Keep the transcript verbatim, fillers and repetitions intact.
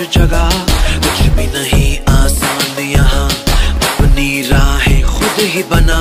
जगह, कुछ भी नहीं आसान यहाँ, अपनी राहें खुद ही बना